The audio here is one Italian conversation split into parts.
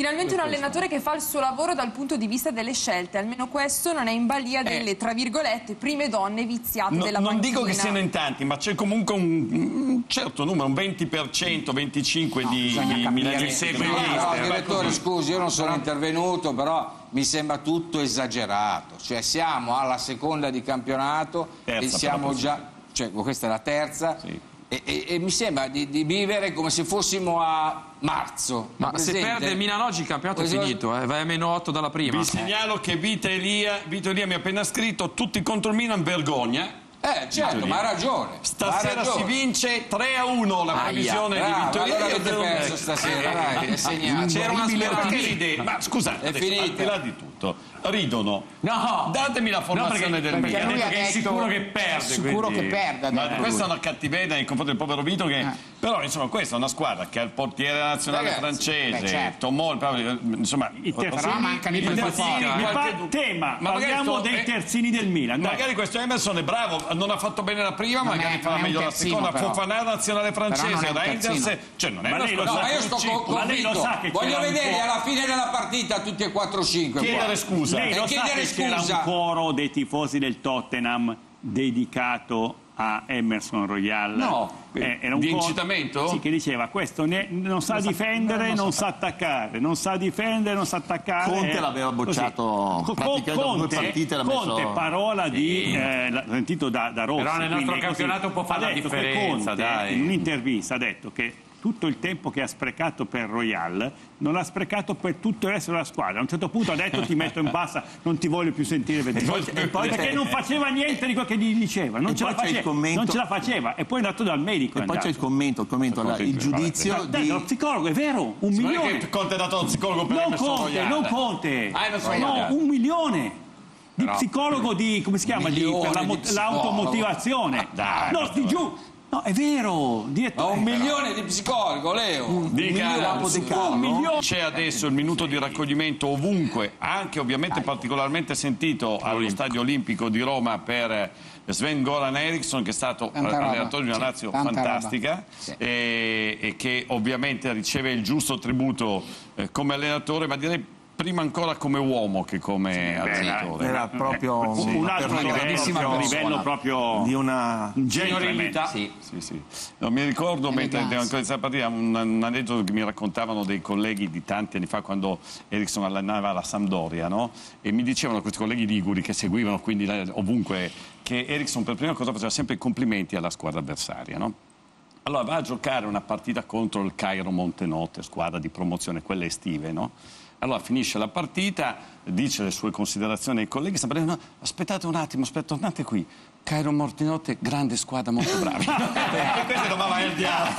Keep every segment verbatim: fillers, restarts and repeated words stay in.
Finalmente un allenatore che fa il suo lavoro dal punto di vista delle scelte, almeno questo non è in balia delle, eh. tra virgolette, prime donne viziate no, della non panchina. dico che siano in tanti, ma c'è comunque un, un certo numero, un venti per cento, venticinque per cento no, di, di milanesi. No, direttore, scusi, io non sono intervenuto, però mi sembra tutto esagerato. Cioè siamo alla seconda di campionato terza, e siamo già... Cioè, questa è la terza. Sì. E, e, e mi sembra di, di vivere come se fossimo a marzo. Ma se perde il Milan oggi il campionato è finito, eh? Vai a meno otto dalla prima. Vi segnalo che Vito Elia, Vito Elia mi ha appena scritto: tutti contro il Milan, vergogna. Eh certo, ma ha ragione. Stasera ha ragione. si vince tre a uno la previsione Aia, di Vito Elia. Allora avete perso stasera, eh, dai, è segnato. C'era una speranza. Ma scusate, è adesso, finita. al di là di tutto, ridono. No, datemi la formazione no, perché, del perché Milan. lui ha detto, è sicuro che perde. Sicuro quindi... che perde. Ma questa è una cattiveria nei confronti del povero Vito che... Eh. Però insomma questa è una squadra che ha il portiere nazionale Ragazzi, francese, beh, certo. Tomò, insomma i terzini mancano i terzini. Tema, ma parliamo dei eh, terzini del Milan. Dai. Magari questo Emerson è bravo, non ha fatto bene la prima, non magari è, farà meglio terzino, la seconda. Fofana nazionale francese, Reinders, cioè non è ma una lei lo sa, io sto con, ma lei lo sa che voglio vedere alla fine della partita tutti e quattro cinque. Chiedere scusa. Lei lo e sa che c'era un coro dei tifosi del Tottenham dedicato a Emerson Royal. No, eh, era un di coro, incitamento? sì, che diceva questo ne, non sa non difendere, sa, non, non sa attaccare, non sa difendere, non sa attaccare. Conte eh, l'aveva bocciato praticamente dopo due partite. L'ha messo... Conte, parola di sì. eh, l'ha sentito da, da Rossi. Però nel nostro campionato può fare la differenza, Conte, dai. In un'intervista ha detto che tutto il tempo che ha sprecato per Royal non l'ha sprecato per tutto il resto della squadra. A un certo punto ha detto ti metto in bassa, non ti voglio più sentire e poi, e poi perché non faceva niente di quello che gli diceva, non, ce la, faceva, commento... non ce la faceva e poi è andato dal medico. E poi c'è il commento, il, commento la, il giudizio vabbè, di... Lo psicologo, è vero, un sì, milione. Che Conte ha dato lo psicologo per non Conte, non Conte, ah, non so no, un milione. Di però, psicologo di, come si chiama, di, per la, l'automotivazione. Dai, no, ti giù. No, è vero, direttore. Ma un milione di psicologo, Leo. Un, Dica, un milione. C'è adesso il minuto di raccoglimento ovunque, anche ovviamente Dai. particolarmente sentito allo Olimpico. Stadio Olimpico di Roma per Sven-Goran Eriksson, che è stato allenatore di una Lazio sì, fantastica sì. e, e che ovviamente riceve il giusto tributo eh, come allenatore, ma direi prima ancora come uomo che come allenatore. Era proprio sì. un altro livello, livello proprio di una gentilità. Sì. Sì, sì. No, mi ricordo mentre ancora questa partita un, un aneddoto che mi raccontavano dei colleghi di tanti anni fa quando Eriksson allenava la Sampdoria, no? E mi dicevano questi colleghi liguri che seguivano quindi ovunque che Eriksson per prima cosa faceva sempre i complimenti alla squadra avversaria, no? Allora va a giocare una partita contro il Cairo Montenotte, squadra di promozione, quelle estive, no? Allora finisce la partita, dice le sue considerazioni ai colleghi, sta parlando, no, aspettate un attimo, aspetta, tornate qui. Cairo Montenotte, grande squadra, molto bravi. E questo non va al diavolo.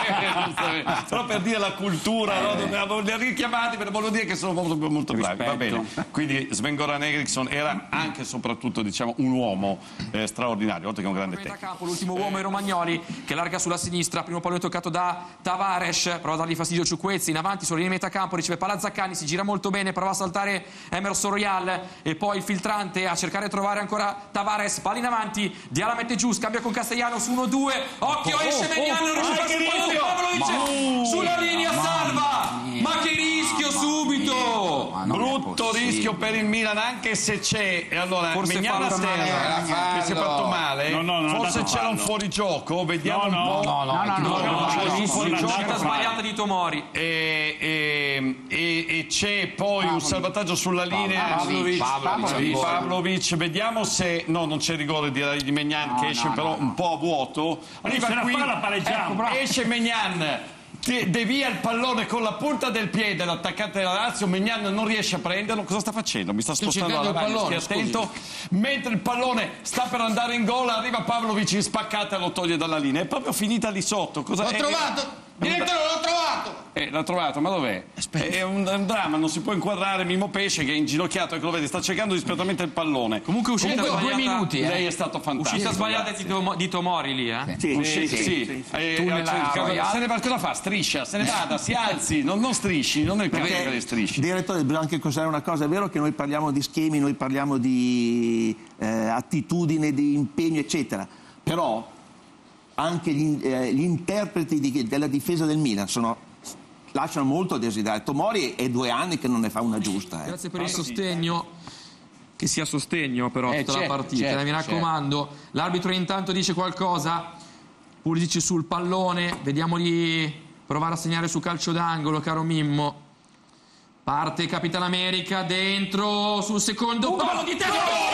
Però per dire la cultura, no? Li ha richiamati, per volevo dire che sono molto, molto bravi. Va bene. Quindi Sven-Goran Eriksson era anche e soprattutto, diciamo, un uomo eh, straordinario, oltre che un grande tecnico. Campo, l'ultimo uomo è Romagnoli, che larga sulla sinistra, primo pallone toccato da Tavares, prova a dargli fastidio Ciukwueze, in avanti sulla linea di metà campo, riceve palla Zaccagni, si gira molto bene, prova a saltare Emerson Royal e poi il filtrante a cercare di trovare ancora Tavares, palla in avanti, Diala mette giù, scambia con Castellanos, uno due, occhio, esce Maignan, non riesce a fare il pallone, sulla linea, salva, ma che rischio subito, brutto rischio per il Milan, anche se c'è, allora Maignan a terra che si è fatto male, no, no, no, forse c'era un fuorigioco, vediamo no, un po', no, no, no, no, no, uscita sbagliata di Tomori e, e, e, e c'è poi un salvataggio sulla linea Pavlovic, Pavlovic, Pavlovic, vediamo se no, non c'è rigore direi di Maignan, no, che esce no, però no. un po' a vuoto, arriva qui, ecco, esce Maignan, devia il pallone con la punta del piede l'attaccante della Lazio, Maignan non riesce a prenderlo, cosa sta facendo? Mi sta spostando la pallone, stia attento, mentre il pallone sta per andare in gol arriva Pavlovic in spaccata e lo toglie dalla linea, è proprio finita lì sotto. Cosa l'ho è? trovato, direttore, l'ho trovato. Eh, l'ha trovato, ma dov'è? È un, un dramma, non si può inquadrare Mimmo Pesce che è inginocchiato, ecco, lo vede, sta cercando disperatamente il pallone. Comunque uscita Comunque, sbagliata, due minuti, eh. Lei è stato fantastico. Uscita sbagliata di, Tom, di Tomori lì, eh? Sì, sì, sì, sì, sì, sì. sì, sì. Eh, Tu nella cioè, se ne va, cosa fa? Striscia, se ne vada, si alzi, non, non strisci, non è il caso che le strisci. Direttore, bisogna anche considerare una cosa, è vero che noi parliamo di schemi, noi parliamo di eh, attitudine, di impegno, eccetera, però anche gli, eh, gli interpreti di, della difesa del Milan sono lasciano molto a desiderare. Tomori è due anni che non ne fa una giusta. Eh. Grazie per il sostegno. Che sia sostegno però eh, tutta certo, la partita, certo, mi raccomando. Certo. L'arbitro intanto dice qualcosa, Pulisic sul pallone, vediamo di provare a segnare su calcio d'angolo, caro Mimmo. Parte Capitan America, dentro sul secondo uh, palo di testa.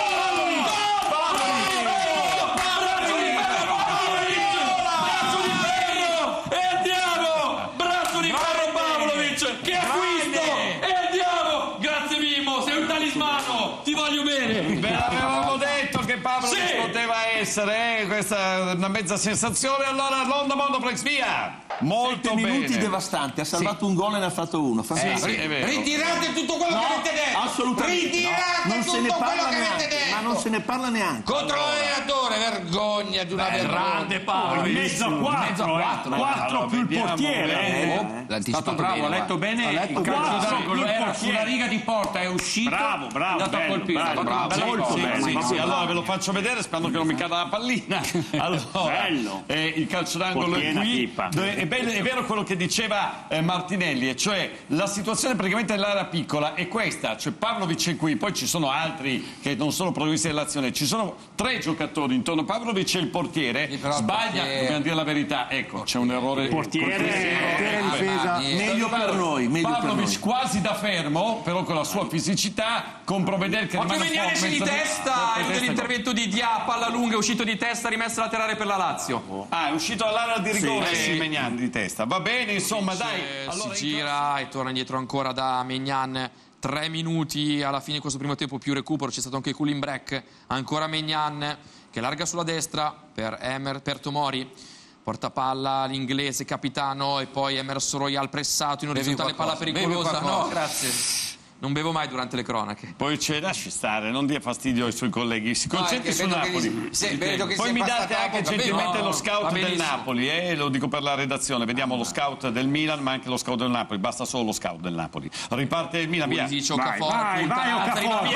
Poteva essere eh, questa una mezza sensazione. Allora l'Onda Mondoplex via molto Sette bene, minuti devastanti, ha salvato sì. un gol e ne ha fatto uno. Eh, sì, ritirate tutto quello no, che avete detto, assolutamente ritirate no. non tutto se ne quello parla che neanche, avete detto, ma non se ne parla neanche. Contro allora. l'allenatore, vergogna di una Beh, grande Paolo, in mezzo a quattro, quattro, quattro più il portiere. Eh, È stato bravo, ha letto bene il calcio d'angolo, era sulla riga di porta, è uscito, bravo, bravo, bello, colpito, bravo, bravo, bravo, molto sì, bello. sì, sì, allora ve lo faccio vedere sperando che non mi cada la pallina. Allora, eh, il calcio d'angolo è qui. È, bello, è vero quello che diceva eh, Martinelli, e cioè la situazione praticamente nell'area piccola è questa, cioè Pavlovic è qui, poi ci sono altri che non sono protagonisti dell'azione, ci sono tre giocatori intorno a Pavlovic e il portiere, sì, sbaglia, perché... dobbiamo dire la verità, ecco, c'è un errore. Il portiere, portiere difesa, meglio per noi, meglio Pavlovic per noi. Quasi da fermo, però con la sua fisicità, con Provedel che Occhio Magnani esce di testa, è l'intervento di Dia, palla lunga, è uscito di testa, rimessa laterale per la Lazio. Ah, è uscito all'area di rigore sì, sì. Maignan di testa, va bene, insomma, dai. Allora, si gira e torna indietro ancora da Maignan. Tre minuti alla fine di questo primo tempo più recupero, c'è stato anche il cooling break, ancora Maignan che larga sulla destra per, Emer, per Tomori, porta palla l'inglese capitano e poi Emerson Royal pressato in orizzontale, palla pericolosa. No, grazie. Non bevo mai durante le cronache. Poi c'è, lasci stare, non dia fastidio ai suoi colleghi, si concentri no, su Napoli. Gli, se, che poi mi date anche gentilmente no, lo scout del Napoli, eh, lo dico per la redazione, vediamo lo scout del Milan ma anche lo scout del Napoli, basta solo lo scout del Napoli. Riparte il Milan, via. Dice Okafor, vai, vai, Okafor, vai,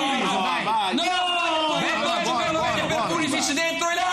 vai, no, vengono a giocarlo bene per Pulisic dentro in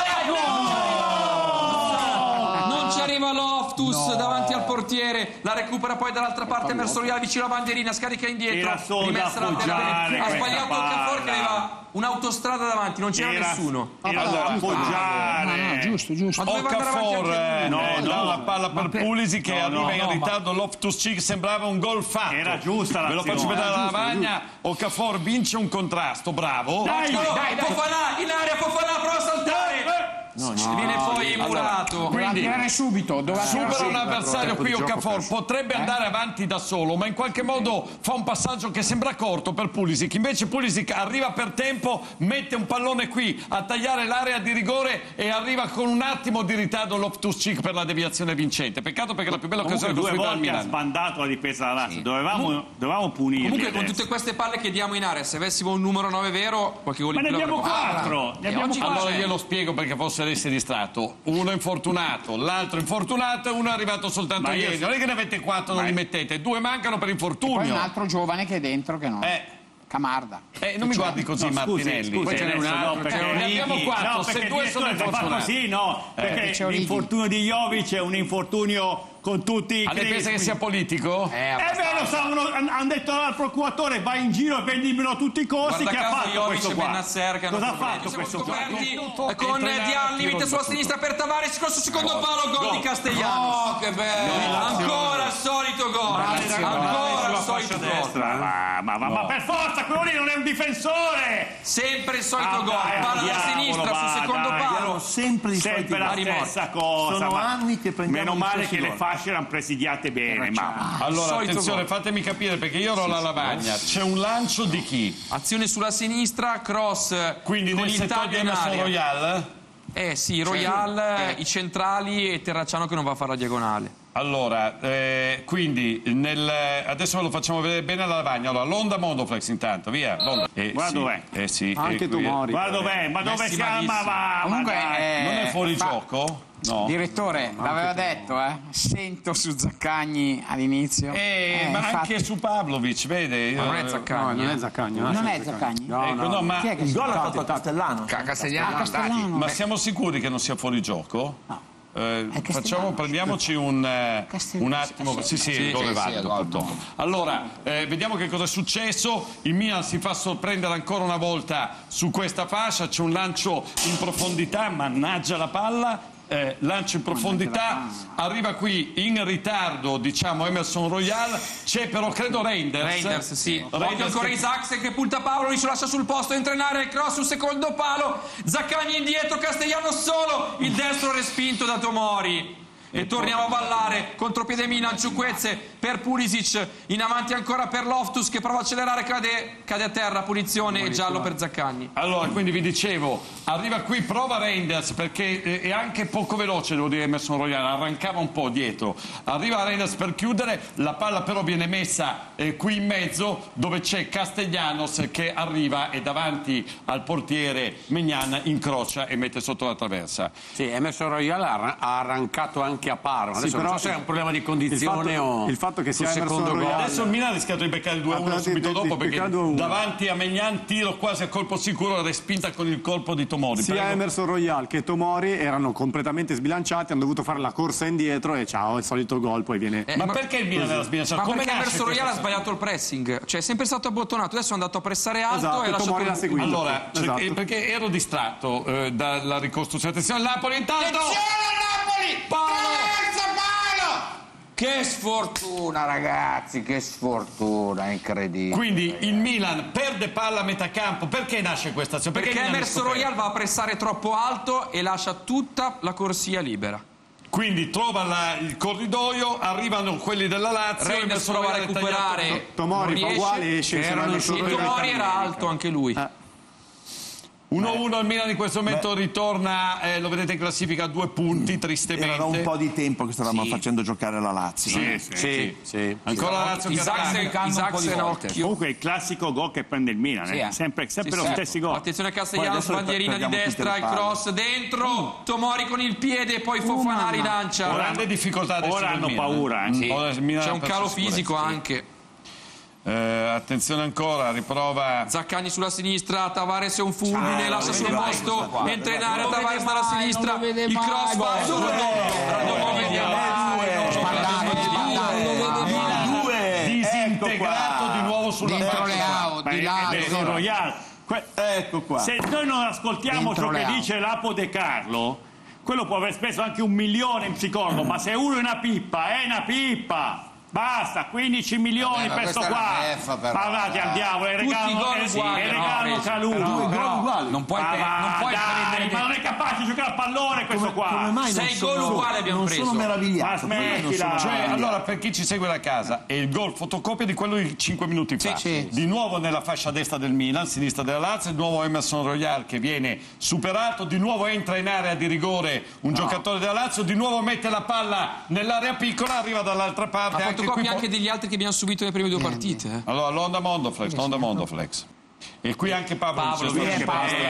area, non ci arriva Loftus davanti al portiere, la recupera poi dall'altra parte Emerson Royal vicino alla bandierina, scarica indietro, rimessa laterale, ha sbagliato Okafor che aveva un'autostrada davanti, non c'era nessuno. Era da appoggiare. Giusto, giusto. Okafor eh, no, eh, no, dà la palla per Pulisic che no, arriva no, in no, ritardo, Loftus-Cheek sembrava un gol fatto. Era giusta ve lo faccio vedere alla lavagna. Okafor vince un contrasto, bravo. Dai, dai, dai, dai. Fofana in aria, Fofana prova a saltare. No, no, viene poi emulato. Allora, quindi tirare subito, doveva supera un avversario qui Okafor, potrebbe eh? andare avanti da solo, ma in qualche modo fa un passaggio che sembra corto per Pulisic, invece Pulisic arriva per tempo, mette un pallone qui a tagliare l'area di rigore e arriva con un attimo di ritardo Loftus-Cheek per la deviazione vincente. Peccato perché la più bella occasione due costruita dal volte Milan. ha sbandato la difesa della Lazio, sì. dovevamo, Comun- dovevamo punirli. Comunque con adesso. tutte queste palle che diamo in area, se avessimo un numero nove vero, qualche gol Ma in ne più abbiamo l'avremmo fatto. quattro, ne abbiamo oggi quattro. Allora glielo spiego perché forse lei si è distratto. Uno infortunato, l'altro infortunato e uno è arrivato soltanto Ma io- ieri. Non è che ne avete quattro, non li mettete, due mancano per Poi infortunio. un altro giovane che è dentro che no. Eh, Camarda. eh, non mi guardi così, No, scusi, Martinelli. scusi, Poi ce n'è un adesso altro. no, perché ce ne abbiamo Righi- quattro, no, se perché due sono direttore, fa infortunati. così, no, Eh, perché c'è Origi. l'infortunio di Jovic è un infortunio con tutti i Ha le pensa che sia politico? Eh beh, lo sa, hanno detto al procuratore vai in giro e vendimelo a tutti i costi. Guarda Che ha caso fatto Jovic questo e qua? Bennacer che hanno Cosa ha problemi. fatto Siamo questo qua? scoperti con Dia al limite sulla sinistra per Tavares, con il suo secondo palo, gol di Castellanos. Oh, che bello! Ancora il solito gol, ancora il solito gol. Ma, ma, ma, ma per forza, quello lì non è un difensore! Sempre il solito Ah, gol, dai, palla alla diavolo, sinistra va, sul secondo dai, palo. sempre i soliti Sempre la vari morti. stessa cosa. Sono ma anni che prendiamo Meno gli male stessi che le gol. fasce erano presidiate bene, ma Allora, solito attenzione, gol. fatemi capire perché io ero alla lavagna. C'è un lancio di chi? Azione sulla sinistra, cross Quindi con nel il settore taglio di in Emerson aria. Royal? Eh sì, Royal, i centrali e Terracciano che non va a fare la diagonale. Allora, eh, quindi nel, adesso ve lo facciamo vedere bene alla lavagna. Allora, l'Onda Mondoplex intanto, via. l'Onda. Eh, Guarda sì, dov'è. Eh sì, Anche eh, qui- Tomori. guarda dov'è? Ma dove Messi siamo? Ma malissimo. va, Comunque, ma dai. eh, Non è fuori fa- gioco? No. Direttore, l'aveva detto, eh? Sento su Zaccagni all'inizio. Eh, Eh, ma infatti- anche su Pavlovic, vede? Ma non è Io- Zaccagni. non è Zaccagni. Non è Zaccagni? Ecco, no, ma, Chi è che Il si gol l'ha fa? fatto a Castellano. Castellano, Castellano. ma siamo sicuri che non sia fuori gioco? No. Eh, facciamo, prendiamoci un, eh, un attimo. Sì, sì, il gol è valido, purtroppo. Allora, eh, vediamo che cosa è successo. Il Milan si fa sorprendere ancora una volta su questa fascia. C'è un lancio in profondità, mannaggia la palla. Eh, lancio in profondità, arriva qui in ritardo, diciamo, Emerson Royal, c'è però credo Reinders. Reinders, sì. Reinders Occhio ancora che... Isaac che punta Paolo, li lascia sul posto, entra in area, il cross sul secondo palo, Zaccagni indietro, Castellano solo, il destro respinto da Tomori. E torniamo a ballare, contropiede Milan, Ciukwueze per Pulisic, in avanti ancora per Loftus che prova a accelerare, cade, cade a terra, punizione e giallo per Zaccagni. Allora, quindi vi dicevo, arriva qui, prova Reinders perché è anche poco veloce, devo dire, Emerson Royal, arrancava un po' dietro. Arriva Reinders per chiudere, la palla però viene messa eh, qui in mezzo dove c'è Castellanos che arriva e davanti al portiere Maignan incrocia e mette sotto la traversa. Sì, Emerson Royal ha arrancato anche a Parma. Adesso sì, però non so se è un problema di condizione il fatto, o il fatto che sia Emerson Royal. Adesso il Milan ha rischiato di beccare il due a uno subito di, dopo di, perché davanti a Maignan tiro quasi a colpo sicuro, respinta con il colpo di Tomori. Sia Prego. Emerson Royal che Tomori erano completamente sbilanciati, hanno dovuto fare la corsa indietro e ciao, il solito gol poi viene... Eh, ma, ma perché il Milan era sbilanciato? Ma come perché Emerson Royal ha sbagliato il pressing, cioè è sempre stato abbottonato, adesso è andato a pressare alto esatto, e ha Tomori l'ha seguito. Allora, esatto. cioè, perché ero distratto eh, dalla ricostruzione. Attenzione al Napoli intanto! Attenzione al Napoli! Paolo! Che sfortuna, ragazzi, che sfortuna, incredibile. Quindi il Milan perde palla a metà campo. Perché nasce questa azione? Perché, Perché Emerson Royal va a pressare troppo alto e lascia tutta la corsia libera. Quindi trova la, il corridoio, arrivano quelli della Lazio. Reinders prova a recuperare. Tomori fa uguale, esce. Tomori era alto anche lui. Eh. uno a uno al Milan in questo momento. Beh, ritorna, eh, lo vedete in classifica a due punti, tristemente. Era un po' di tempo che stavamo sì. facendo giocare la Lazio. Sì, sì, sì, sì. sì. Ancora la Lazio Isaac occhio. Comunque il classico gol che prende il Milan, sì, eh. sempre, sempre sì, lo certo. stesso gol. Attenzione a Castellanos, bandierina di destra, il cross dentro, Tomori con il piede, poi Fofanari uh, lancia. Grande difficoltà adesso. Ora hanno Milan. paura. Eh. Sì. C'è un calo fisico anche. Eh, attenzione ancora, riprova Zaccagni sulla sinistra, Tavares è un fulmine, lascia sul posto, entra in area Tavares dalla sinistra, il cross va sul disintegrato di nuovo sulla Royal. Ecco qua. Se noi non ascoltiamo ciò che dice Lapo De Carlo, quello può aver speso anche un milione in psicologo, ma se uno è una pippa, è una pippa. Basta, quindici milioni Vabbè, per sto qua. Parlate al diavolo, e regalano, e regalano Calulu. Non puoi prendere. Ma non è capace di giocare a pallone questo qua. Sei gol uguali abbiamo non preso. sono meravigliato. Ma smettila. Cioè, allora, per chi ci segue da casa, è il gol fotocopia di quello di cinque minuti fa. Sì, sì. Di nuovo nella fascia destra del Milan, sinistra della Lazio, di nuovo Emerson Royal che viene superato, di nuovo entra in area di rigore un no. giocatore della Lazio, di nuovo mette la palla nell'area piccola, arriva dall'altra parte. Ha fatto copia anche degli altri che abbiamo subito nelle prime due partite. Eh. Allora, l'onda Mondoflex, l'onda Mondoflex. E qui anche Pavlovic.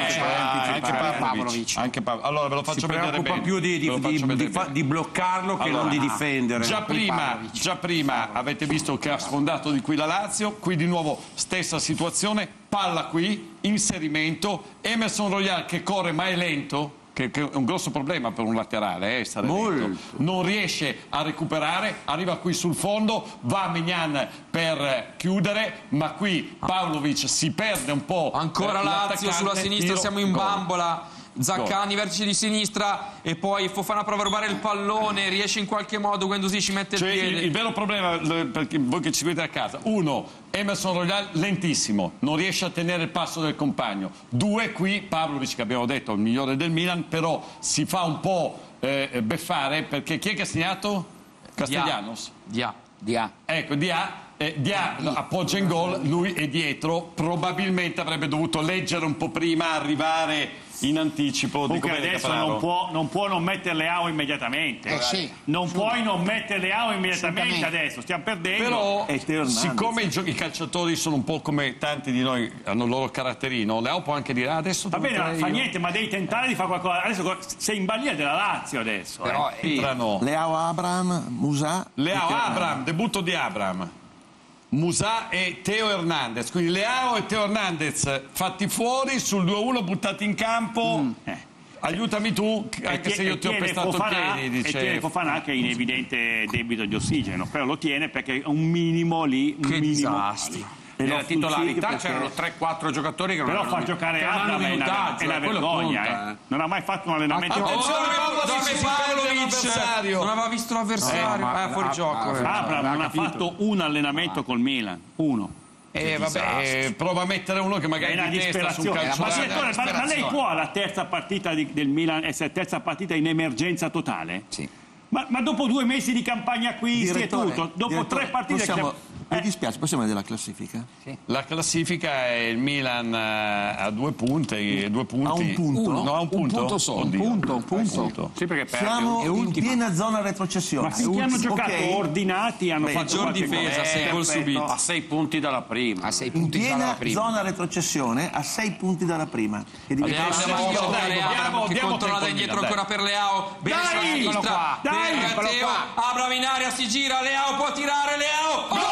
Anche Pavlovic. Allora ve lo faccio vedere bene. Si preoccupa più di, di, di, di, di bloccarlo che allora, non di difendere. Già prima, già prima avete visto che ha sfondato di qui la Lazio, qui di nuovo stessa situazione, palla qui, inserimento, Emerson Royal che corre ma è lento, che è un grosso problema per un laterale, eh, stare dentro. Non riesce a recuperare, arriva qui sul fondo, va Maignan per chiudere, ma qui Pavlovic si perde un po'. Ancora Lazio sulla sinistra, tiro, siamo in bambola. Zaccagni vertice di sinistra e poi Fofana prova a rubare il pallone, riesce in qualche modo, Guendouzi ci mette cioè, il piede. Il, il vero problema, per voi che ci vedete a casa, uno, Emerson Royal lentissimo, non riesce a tenere il passo del compagno. Due, qui Pavlovic, che abbiamo detto, il migliore del Milan, però si fa un po' eh, beffare, perché chi è che ha segnato? Castellanos? Dia. Dia. Ecco, Dia. Eh, Dia appoggia in gol, lui è dietro, probabilmente avrebbe dovuto leggere un po' prima, arrivare in anticipo. Comunque adesso non può, non può non mettere Leao immediatamente. Eh sì, non sì. puoi non mettere Leao immediatamente adesso, stiamo perdendo. Però siccome i, i calciatori sono un po' come tanti di noi, hanno il loro caratterino, Leao può anche dire ah, adesso va bene, non fa io... niente, ma devi tentare di fare qualcosa. Adesso sei in balia della Lazio adesso. Però eh. entrano Leao, Abraham, Musa. Leao, Abraham, debutto di Abraham, Musa e Teo Hernandez, quindi Leao e Teo Hernandez fatti fuori sul due a uno, buttati in campo. Mm. Eh. aiutami tu, anche se io ti ho pestato Fofana, i piedi, dice... E tiene Fofana che è in evidente debito di ossigeno, però lo tiene perché è un minimo lì, un che minimo... disastri. Nella titolarità c'erano tre quattro giocatori che non però avevano fa giocare che non Abram hanno è una, minutaggio, è una eh, quello vergogna, conta, eh. Non ha mai fatto un allenamento. Attenzione, Pavlovic non aveva visto l'avversario, Eh, ma- eh, fuori ah, gioco. ah, eh. Abram non ha fatto un allenamento col Milan, uno. Eh, vabbè, eh, prova a mettere uno che È magari una di testa su un disperazione. Ma, calciatore. direttore, ma, ma lei può alla terza partita di- del Milan essere terza partita in emergenza totale? Sì. Ma, ma dopo due mesi di campagna acquisti Direttore, e tutto, dopo direttore, tre partite... possiamo, Eh. mi dispiace, possiamo vedere la classifica? La classifica è il Milan eh, a due punti, due punti. A un punto? Uno. No, a un punto. Un punto solo. Oddio. Un punto, un punto. Un punto. Sì, perché perde. Siamo È in ultima. piena zona retrocessione. Ma finché hanno Ultimo, giocato ok? ordinati, hanno Beh, fatto peggior qualche difesa, gol. sei Eh, gol perfetto. subiti. A sei punti dalla prima. A sei In punti dalla piena prima. zona retrocessione a sei punti dalla prima. Che diventa- Leao Andiamo, andiamo a dai, giocare dobbiamo- Abram che diamo controlla tempo da al indietro Milan, ancora per Leao. Bene Dai, sulla eccolo sinistra. qua, dai, Per eccolo Matteo. qua. Abram in aria, si gira, Leao può tirare, Leao. Gol!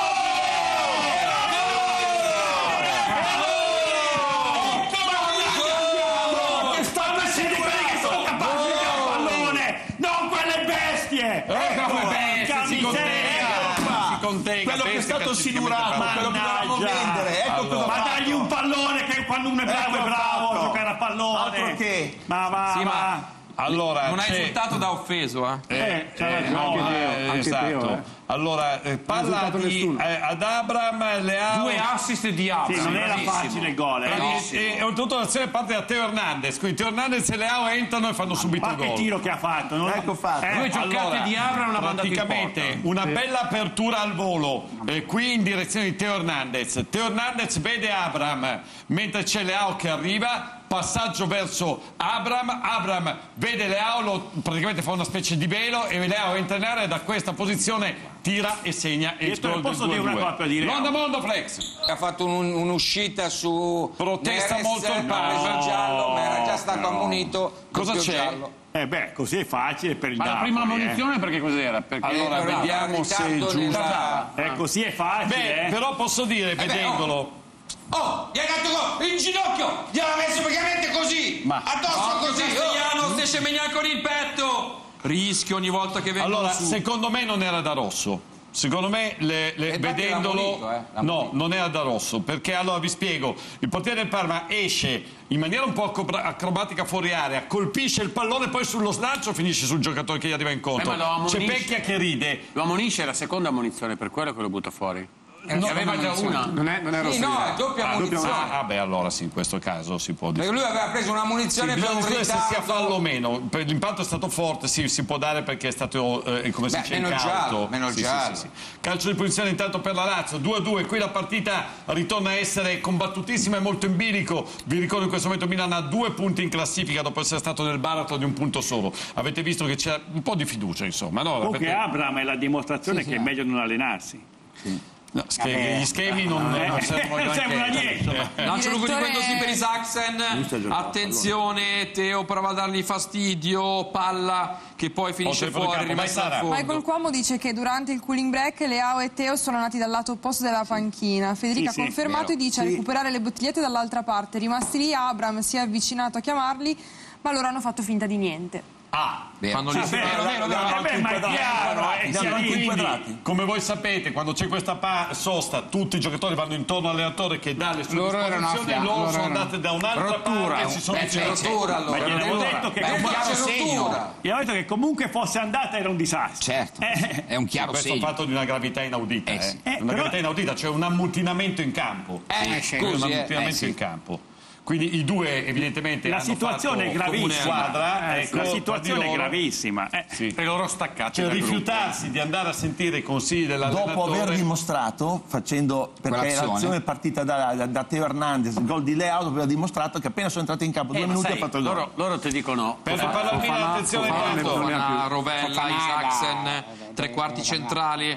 Che sta facendo quelli che sono capaci di fare pallone, non quelle bestie! Ecco, Ecco, bestie, porca si miseria! contenga, si contenga. quello che è bestie stato calcisticamente silurato, parlando. quello che dovevamo Mannaggia. vendere, ecco Allora. cosa Ma ha fatto. dagli un pallone che quando uno è bravo Ecco è bravo a fatto. giocare a pallone. Altro che. Ma va, Sì, va. ma Allora, non ha c'è- insultato da offeso, eh. Eh, c'ha Eh, ragione. no, Anche Teo, eh, anche esatto. Teo, eh. Allora, eh, parla insultato di, nessuno. eh, ad Abram, Leao... Due assist di Abram. Sì, non era facile il gol, eh. E, e, e oltretutto l'azione parte da Teo Hernandez, quindi Teo Hernandez e Leao entrano e fanno subito Ma il che gol. tiro che ha fatto? Non... Ecco fatto. Eh, Due giocate Allora, di Abram l'ha mandato in praticamente porta. una bella apertura al volo, eh, qui in direzione di Teo Hernandez. Teo Hernandez vede Abram mentre c'è Leao che arriva, passaggio verso Abram, Abram vede Leao, lo, praticamente fa una specie di velo e Leao entra in area e da questa posizione tira e segna e il Direttore, gol del posso dire una due a due. cosa per dire? Mondo Mondo Flex. Ha fatto un- un'uscita su Protesta Neres, molto il ha palo. preso il giallo, ma era già No, stato no. ammonito. Cosa doppio c'è? giallo. Eh beh, così è facile per il Ma la Napoli. prima eh. ammonizione perché cos'era? Perché Allora, Era un vediamo se è ritardo giusto. nella- Eh, così è facile, Beh, eh. però posso dire, beh, vedendolo... Oh, gli ha dato gol in ginocchio, gliel'ha messo praticamente così, addosso così. Oh. Castigliano, Semenian con il petto. Rischio ogni volta che vengono Allora, su. secondo me non era da rosso. Secondo me, le- le- E infatti vedendolo, l'ha ammonito, eh, l'ha no, ammonito. non era da rosso. Perché allora vi spiego: il portiere del Parma esce in maniera un po' acrobra- acrobatica fuori area, colpisce il pallone, poi sullo slancio finisce sul giocatore che gli arriva incontro. Eh, ma lo ammonisce. C'è Pecchia che ride. lo ammonisce la seconda ammonizione, per quello che lo butta fuori. Eh, Ne no, aveva no, già no, una. Non è, non è Sì, rosso. no, è doppia ammonizione. Ah, ah, beh, allora sì, in questo caso si può dire. Perché lui aveva preso una munizione per Bisogna un discutere se sia ritardo. fallo o meno. Per l'impatto è stato forte, sì, si può dare perché è stato, eh, come si Beh, dice, meno incauto. giallo, meno Sì, sì, giallo. sì, sì. Calcio di punizione intanto per la Lazio, due a due. Qui la partita ritorna a essere combattutissima e molto in bilico. Vi ricordo in questo momento Milan ha due punti in classifica dopo essere stato nel baratro di un punto solo. Avete visto che c'è un po' di fiducia, insomma. No, Comunque avete- Abram è la dimostrazione che è meglio non allenarsi. no, sch- gli schemi non, Eh, non servono a non servono a granché. niente. Lancio lungo di Direttore- Guendouzi per Isaacsen. Attenzione, Teo prova a dargli fastidio. Palla che poi finisce Oltre il fuori, campo, vai, rimessa al Sara. fondo. Michael Cuomo dice che durante il cooling break Leao e Teo sono andati dal lato opposto della panchina. Federica Sì, ha sì, confermato vero. e dice a recuperare le bottigliette dall'altra parte. Rimasti lì, Abram si è avvicinato a chiamarli, ma loro hanno fatto finta di niente. Ah, Fanno lì Ah, beh, vero, vero, vero. eh, beh, ma è chiaro, è chiarissimo. Quindi, come voi sapete, quando c'è questa pa- sosta, tutti i giocatori vanno intorno all'allenatore che dà le sue Loro erano a disposizioni, fianco, loro loro sono erano- andati da un'altra Rottura. parte e si sono Beh, c'è avvicinati. rottura allora. Ma gliel'avevo detto che Beh, è un comunque- chiaro segno. Gli avevo detto che comunque fosse andata era un disastro. Certo, Eh, è un chiaro Questo è un segno. fatto di una gravità inaudita, Eh, eh. sì. Eh, una però- gravità inaudita, cioè un ammutinamento in campo. Eh, sì. un scusi, eh, ammutinamento eh, sì. in campo. Quindi i due evidentemente La hanno situazione è fatto comune gravissima. squadra, Eh, ecco, la tra situazione di è loro. gravissima. Eh. Sì. E loro staccati Cioè dal gruppo. rifiutarsi di andare a sentire i consigli dell'allenatore. Dopo aver dimostrato, facendo perché Quell'azione. l'azione è partita da, da, da Teo Hernandez, il gol di Leao, dopo aver dimostrato che appena sono entrato in campo due Eh, ma minuti sai, ha fatto il gol. loro, loro ti dicono Per Fofana- fare la fine, Fofana- attenzione Fofana ne intanto. parliamo. Fofana, Rovella, Fofana, Isaacsen, dai, tre quarti centrali.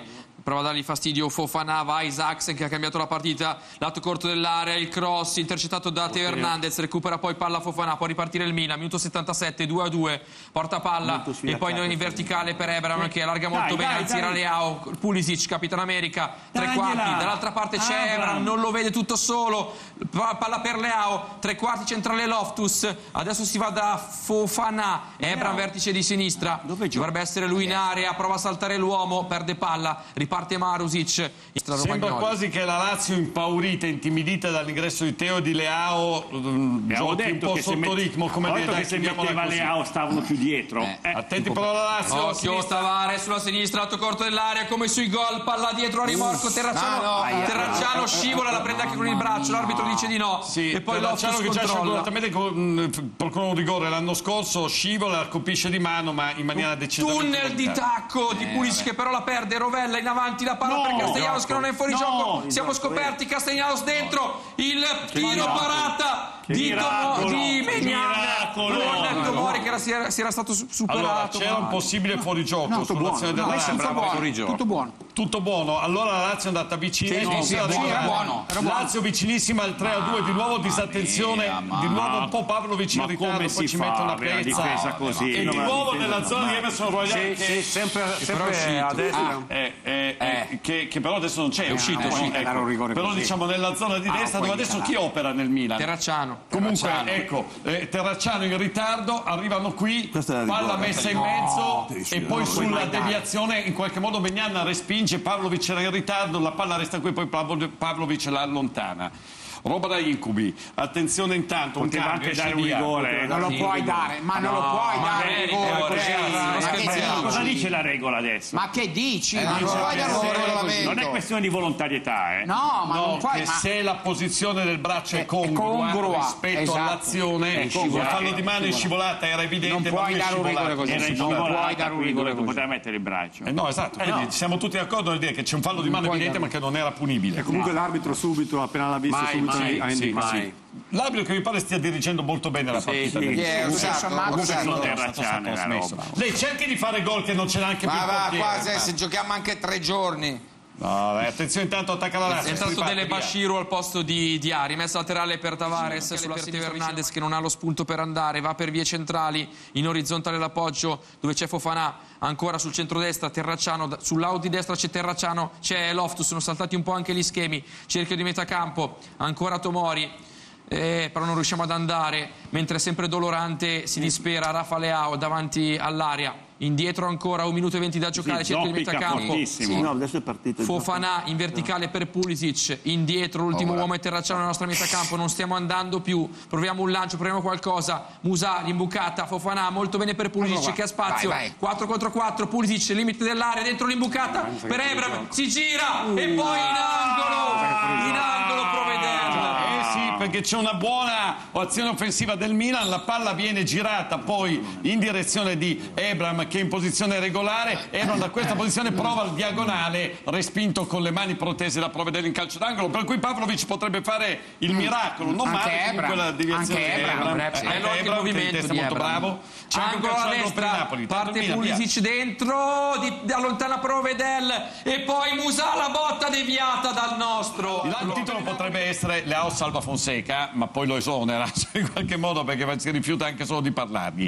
prova a dargli fastidio Fofana, va Isaacsen che ha cambiato la partita, lato corto dell'area, il cross intercettato da Teo Hernandez, recupera poi palla Fofana, può ripartire il Milan, minuto settantasette, due a due, porta palla e poi in verticale per Ebram che allarga molto dai, bene, dai, anzi era dai. Leao, Pulisic, Capitano America, tre Dagliela. quarti, dall'altra parte c'è Abram. Ebram, non lo vede tutto solo, palla per Leao, tre quarti centrale Loftus, adesso si va da Fofana, Ebram vertice di sinistra, dovrebbe essere lui in area, prova a saltare l'uomo, perde palla, parte Marusic. Sembra quasi che la Lazio impaurita, intimidita dall'ingresso di Teo e di Leao, giochi un po' sotto ritmo, come detto che se metteva Leao stavano più dietro. Eh, eh, attenti però alla Lazio. Occhio Tavares sulla sinistra, lato corto dell'area, come sui gol, palla dietro a rimorco, Terracciano, ah, no. Terracciano scivola, la prende anche con il braccio, l'arbitro dice di no. Sì, e poi Terracciano che già scivolatamente procurò un rigore l'anno scorso, scivola, colpisce di mano, ma in maniera decisamente tunnel di tacco di Pulisic che però la perde, rovella in avanti la palla No, per Castellanos che non è in fuorigioco, no, siamo scoperti, Castellanos dentro, il tiro miracolo. parata Che di, miracolo, di Maignan miracolo. con Tomori che era, si, era, si era stato su- superato. Allora, c'era un possibile fuorigioco No, tutto buono. sull'azione No, della tutto Lazio. buono. Tutto buono. Tutto buono, allora la Lazio è andata vicinissima, Sì, sì, sì, arriva- era buono, era buono. Lazio vicinissima al tre a due, di nuovo disattenzione, di nuovo un po' Pavlovic in Ma ritardo, come poi si ci mette fa una per una pezza difesa così? e di No, nuovo ma- nella zona di Emerson Royal Sì, sì, sempre, sempre a destra. eh, eh, eh, che, che però adesso non c'è, è uscito, Eh, è uscito. ecco. Dare un rigore Però così. diciamo nella zona di destra dove adesso chi opera nel Milan? Terracciano. Comunque, ecco, eh, Terracciano in ritardo, arrivano qui, Questa è la palla rigore. messa in mezzo e poi sulla deviazione in qualche modo Maignan respinge, Pavlovic era in ritardo, la palla resta qui, poi Pavlo- Pavlovic la allontana. Roba da incubi, attenzione intanto, un Poteva cambio, anche dare esce un via. rigore. Non lo Sì, puoi rigore. dare, ma non lo No, puoi ma dare è il rigore, rigore, Terzi, ragazzi, ma non che scherziamo. dici? Cosa dice la regola adesso? Ma che dici? Eh, Ma non non so, puoi dare un se- regolamento. Non è questione di volontarietà, eh. No, ma No, non puoi. che Ma... se la posizione del braccio è È congrua, congrua, rispetto esatto. all'azione, È il congrua, fallo è di mano in scivolata era evidente, Non ma puoi lui è dare un rigore scivolato. così. Era in Non puoi scivolata, dare un quindi rigore dove così. poteva mettere il braccio. Eh no, esatto, quindi siamo tutti d'accordo nel dire che c'è un fallo di mano puoi evidente ma che non era punibile. E comunque l'arbitro subito, appena l'ha visto, Mai, subito mai, ha sì, indicato. sì. L'arbitro che mi pare stia dirigendo molto bene la partita. sì, del- Chi è? Usato, Comunque usato. sono È stato Terracciano la smesso. roba. Lei cerchi di fare gol che non ce l'ha anche più Ma il va, portiere. qua se, se giochiamo anche tre giorni. No, dai, attenzione intanto attacca la È Lazio. entrato poi parte delle via. Bashiru al posto di, di Ari, messa laterale per Tavares sulla Teo Hernandez che non ha lo spunto per andare, va per vie centrali, in orizzontale l'appoggio dove c'è Fofana, ancora sul centrodestra Terracciano, da- sull'out di destra c'è Terracciano, c'è Loftus, sono saltati un po' anche gli schemi, cerchio di metà campo, ancora Tomori. Eh, però non riusciamo ad andare, mentre sempre dolorante si dispera Rafa Leao davanti all'area, indietro ancora un minuto e venti da giocare, Sì, cerchio di metà zoppica campo. fortissimo. Sì, no, adesso è partito. Fofana in verticale per Pulisic, indietro l'ultimo uomo è Terracciano nella nostra metà campo, non stiamo andando più, proviamo un lancio, proviamo qualcosa, Musa l'imbucata, Fofana molto bene per Pulisic che ha spazio, Vai, vai. quattro contro quattro, Pulisic limite dell'area, dentro l'imbucata per Ebram, si gira e poi in angolo, in angolo Provedel. Eh sì, perché c'è una buona azione offensiva del Milan, la palla viene girata poi in direzione di Ebram che è in posizione regolare, Ebram da questa posizione prova il diagonale, respinto con le mani protese da Provedel in calcio d'angolo, per cui Pavlovic potrebbe fare il miracolo, non Anche male Ebram, comunque la deviazione anche di Ebram, Ebram, Ebram, Eh, bello anche il Ebram che movimento in testa di molto Ebram. bravo, c'è anche un Angolo alla calciatore per destra, Napoli, tanto parte Milan, via. Pulisic dentro, di, di- allontana Provedel e poi Musa la botta deviata dal nostro. Il titolo potrebbe essere Leao salva Fonseca, ma poi lo esonera cioè, in qualche modo perché si rifiuta anche solo di parlargli.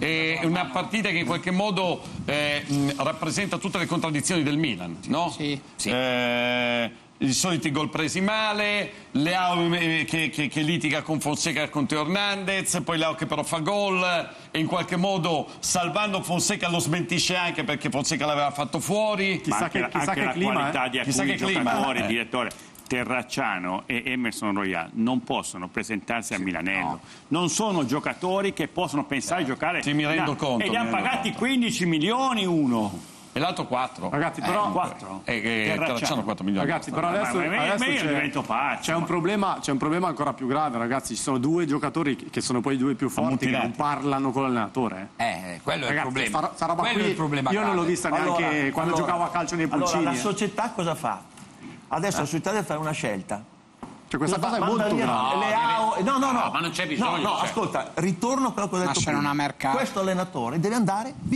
È una partita che in qualche modo eh, mh, rappresenta tutte le contraddizioni del Milan, no? Sì, sì. Eh, i soliti gol presi male, Leao eh, che, che, che litiga con Fonseca e con Teo Hernandez, poi Leao che però fa gol e in qualche modo salvando Fonseca lo smentisce anche perché Fonseca l'aveva fatto fuori. Ma Chissà anche, che, la- chissà anche che la clima, qualità eh. di Chissà alcuni che clima, giocatori, eh. direttore. Terracciano e Emerson Royal non possono presentarsi a Milanello, non sono giocatori che possono pensare di giocare. Sì, mi rendo No, conto, e li mi hanno rendo pagati conto. quindici milioni uno. E l'altro quattro. Ragazzi, però, quattro. E che Terracciano. Terracciano quattro milioni. ragazzi, però adesso, Ma- ma- ma- adesso ma io c'è, divento pazzo, c'è un ma- problema, c'è un problema ancora più grave, ragazzi. Ci sono due giocatori che sono poi i due più forti che non Ammutinati. parlano con l'allenatore. Eh, quello è il Ragazzi, problema. sta, sta roba quello qui è il problema io non l'ho grave. vista neanche Allora, quando allora, giocavo a calcio nei pulcini. Allora, la eh. società cosa fa? Adesso la società deve fare una scelta. Cioè, questa cosa è Manda molto via grave. Leao- no, no, no. ma non c'è bisogno, No, no, cioè. ascolta, ritorno a quello che ho detto Ma se prima. non ha mercato. Questo allenatore deve andare via.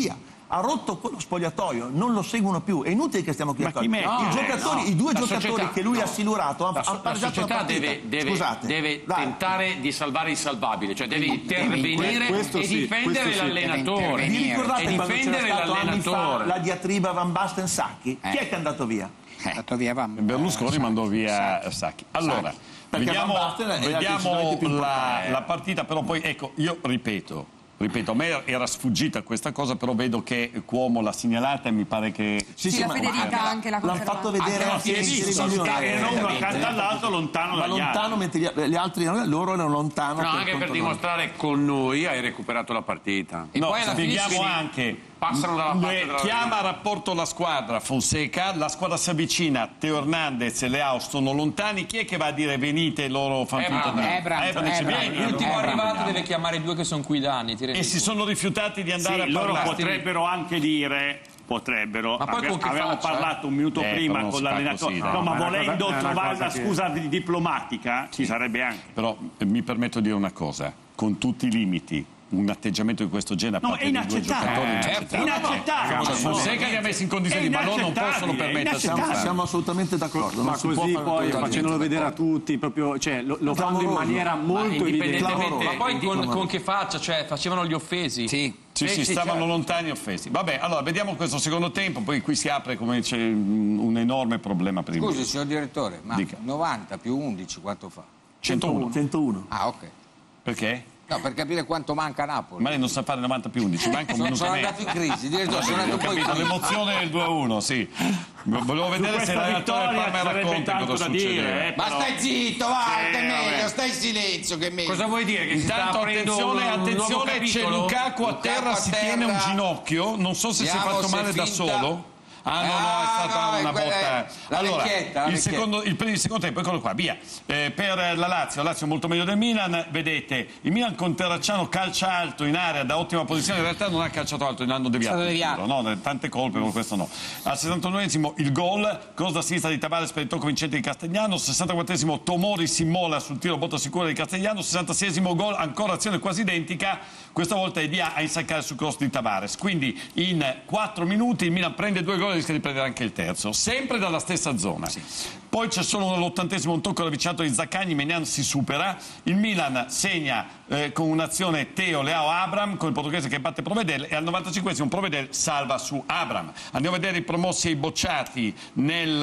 ha rotto quello spogliatoio, non lo seguono più, è inutile che stiamo qui a chi mette? I, No, giocatori, no, i due la giocatori società, che lui no. ha silurato hanno La, so- la pareggiato la società partita. deve, deve, Scusate, deve dai. tentare di salvare il salvabile, cioè deve intervenire questo e sì, difendere questo sì. l'allenatore. Vi ricordate e quando c'era difendere stato anni fa l'allenatore. la diatriba Van Basten-Sacchi? Eh. Chi è che è andato via? È andato via Van Berlusconi mandò via Sacchi. Allora, Perché vediamo, Van Basten era vediamo decisamente più la, importante. la partita, però poi, ecco, io ripeto, ripeto, a me era sfuggita questa cosa, però vedo che Cuomo l'ha segnalata e mi pare che... Sì, la ma- Federica ma- anche l'ha l'hanno confermato. fatto vedere Ah, anche sì, in sì, televisione. erano uno accanto all'altro, lontano Ma dagli altri. lontano, mentre gli, gli altri loro erano lontano. No, per anche per conto loro. dimostrare con noi hai recuperato la partita. E No, poi alla fine spieghiamo si- anche. Passano dalla parte Le- della chiama a rapporto la squadra Fonseca, la squadra si avvicina, Teo Hernandez e Leao sono lontani, chi è che va a dire venite loro fanno Ebram, tutto? Ebram, Ebram dice, Ebram. vieni, L'ultimo Eh, arrivato bravo. deve chiamare i due che sono qui da anni. ti rendi e si conto? sono rifiutati di andare Sì, a loro parlare. potrebbero anche dire potrebbero Ma poi Ave- con che avevamo faccia, parlato un minuto Eh, prima però non con si fa l'allenatore così, no, dai. ma È una volendo cosa- è una trovare cosa la che- scusa di- diplomatica ci sarebbe anche. Però eh, mi permetto di dire una cosa, con tutti i limiti, un atteggiamento di questo genere a No, parte è dei due inaccettabile. giocatori, Eh, inaccettabile. inaccettabile. Cioè, Fonseca li ha messi in condizioni, È ma loro non possono inaccettabile, è permettersi di inaccettabile. farlo. Siamo assolutamente d'accordo. Ma non si può così fare poi totalmente facendolo vedere a d'accordo. tutti, proprio, cioè, lo, lo fanno in Clamoroso. maniera molto evidente. Indipendentemente, ma poi con, Clamoroso. con che faccia, cioè facevano gli offesi. Sì. Sì, sì, stavano lontani e offesi. Vabbè, allora vediamo questo secondo tempo, poi qui si apre come c'è un un enorme problema per il Scusi, Milan. signor direttore, ma Dica. novanta più undici quanto fa? centouno. centouno. Ah, ok. Perché? No, per capire quanto manca a Napoli. Ma lei non sa fare novanta più undici, manca un Sono, minuto sono e mezzo. andato in crisi, direttore, sono Ho andato poi in capito, crisi. l'emozione del due a uno, sì. Volevo vedere se questa l'allenatore vittoria Parma ci sarebbe racconta tanto cosa da dire, succede. eh. Ma però- stai zitto, va, Eh, che è meglio, vabbè. stai in silenzio, che è meglio. Cosa vuoi dire? Che si sta Intanto aprendo attenzione, un, un nuovo attenzione, c'è capitolo? Lukaku a Lukaku terra, a si terra. tiene un ginocchio, non so se si è Vediamo fatto se male da finta. solo. Ah no, no, è Ah, stata no, è una quella- botta. la Allora, vecchietta, la il, vecchietta. secondo, il, il secondo tempo, eccolo qua, via. Eh, per la Lazio, la Lazio molto meglio del Milan, vedete, il Milan con Terracciano calcia alto in area da ottima posizione, in realtà non ha calciato alto, ne hanno deviato. Stato il deviato. tiro, no? Tante colpe con questo no. Al sessantanovesimo il gol, cross da sinistra di Tavares per il tocco vincente di Castigliano, sessantaquattresimo Tomori si immola sul tiro botta sicura di Castigliano, sessantaseiesimo gol, ancora azione quasi identica, questa volta è Dia a insaccare sul cross di Tavares. Quindi in quattro minuti il Milan prende due gol e rischia di prendere anche il terzo, sempre dalla stessa zona. Poi c'è solo all'ottantesimo un tocco ravvicinato di Zaccagni, Maignan si supera, il Milan segna eh, con un'azione Teo, Leao, Abram, con il portoghese che batte Provedel e al novantacinquesimo Provedel salva su Abram. Andiamo a vedere i promossi e i bocciati nel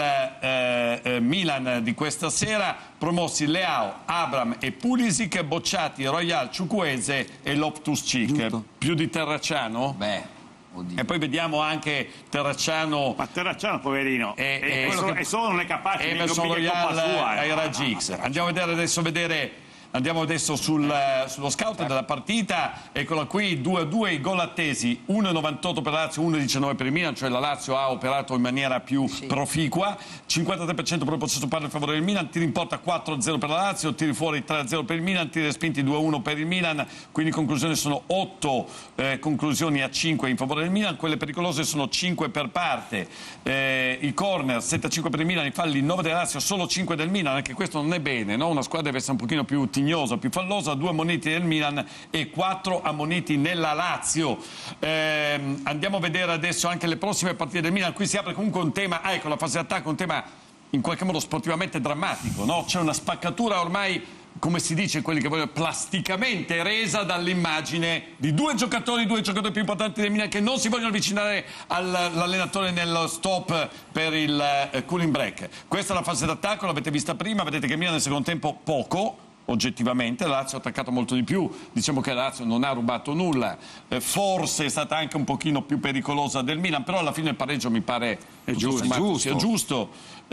eh, eh, Milan di questa sera, promossi Leao, Abram e Pulisic, bocciati Royal, Ciucueze e Loftus-Cheek. Più di Terracciano? Beh, oddio. E poi vediamo anche Terracciano Ma Terracciano, poverino, E- è, e- è solo, è solo non è capace di Emerson mica colpa Royal sua. ai eh. Raggi X. Andiamo a vedere adesso vedere Andiamo adesso sul, eh, sullo scout della partita, eccola qui, due a due i gol attesi, uno virgola novantotto per la Lazio, uno virgola diciannove per il Milan, cioè la Lazio ha operato in maniera più sì. proficua, cinquantatré per cento per il possesso palla in favore del Milan, tiri in porta quattro a zero per la Lazio, tiri fuori tre a zero per il Milan, tiri respinti due a uno per il Milan, quindi conclusioni sono otto eh, conclusioni a cinque in favore del Milan, quelle pericolose sono cinque per parte, eh, i corner sette a cinque per il Milan, i falli nove della Lazio, solo cinque del Milan, anche questo non è bene, no? Una squadra deve essere un pochino più tignosa, più fallosa, due ammoniti nel Milan e quattro ammoniti nella Lazio. Eh, andiamo a vedere adesso anche le prossime partite del Milan, qui si apre comunque un tema, ah, ecco la fase d'attacco, un tema in qualche modo sportivamente drammatico, no? C'è una spaccatura ormai, come si dice, quelli che vogliono, plasticamente resa dall'immagine di due giocatori, due giocatori più importanti del Milan che non si vogliono avvicinare all'allenatore nello stop per il eh, cooling break. Questa è la fase d'attacco, l'avete vista prima, vedete che il Milan nel secondo tempo poco, oggettivamente, la Lazio ha attaccato molto di più, diciamo che la Lazio non ha rubato nulla, eh, forse è stata anche un pochino più pericolosa del Milan, però alla fine il pareggio mi pare è giusto, giusto. Sia giusto.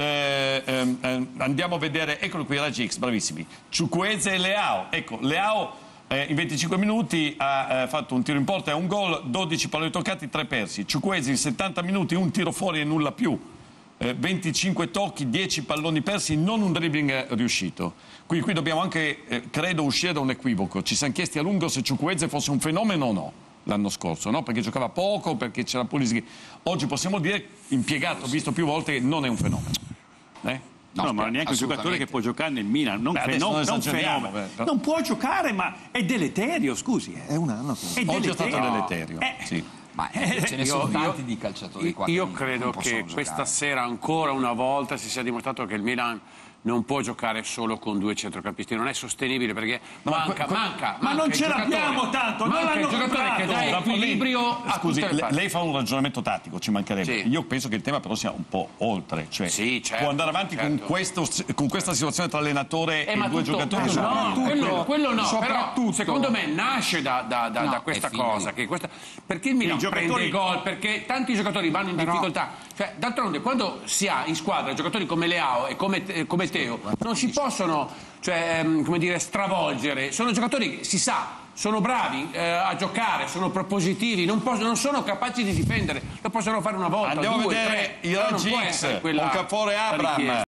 Eh, ehm, ehm, andiamo a vedere, eccolo qui Raggi X, bravissimi, Ciucueze e Leao, ecco, Leao eh, in venticinque minuti ha eh, fatto un tiro in porta e un gol, dodici palloni toccati, tre persi, Ciucueze in settanta minuti un tiro fuori e nulla più, eh, venticinque tocchi, dieci palloni persi, non un dribbling riuscito. Quindi qui dobbiamo anche, eh, credo, uscire da un equivoco. Ci siamo chiesti a lungo se Ciucueze fosse un fenomeno o no l'anno scorso, no? Perché giocava poco, perché c'era Pulisic. Oggi possiamo dire, impiegato, visto più volte, che non è un fenomeno. Eh? No, no, ma neanche un giocatore che può giocare nel Milan, non, Beh, fe- non non, non esageriamo, fenomeno. beh, Non può giocare, ma è deleterio, scusi. eh. È un anno che... È Oggi è stato deleterio. deleterio, Eh, sì. Ma eh, ce ne io, sono tanti io, di calciatori qua. Io credo che questa sera ancora una volta si sia dimostrato che il Milan non può giocare solo con due centrocampisti, non è sostenibile perché no, manca, que- manca, ma manca non ce l'abbiamo tanto, non manca l'hanno il giocatore comprato. che dà equilibrio a Scusi, tutte le parti. lei fa un ragionamento tattico, ci mancherebbe. Sì. Io penso che il tema però sia un po' oltre, cioè Sì, certo, può andare avanti certo. con, questo, con questa situazione tra allenatore Eh, e ma due tutto, giocatori. no, sono- no, quello, quello no, Soprattutto- però secondo me nasce da, da- da- No, da questa è figlio. cosa, che questa, perché il Milan I giocatori- prende i gol, perché tanti giocatori vanno in Però- difficoltà, cioè, d'altronde quando si ha in squadra giocatori come Leao e come, eh, come Teo, non si possono cioè, ehm, come dire, stravolgere, sono giocatori che si sa, sono bravi eh, a giocare, sono propositivi, non, pos- non sono capaci di difendere, lo possono fare una volta, Andiamo due, a vedere tre, i però non raggi può X, essere quella Okafor e la Abraham. richiesta.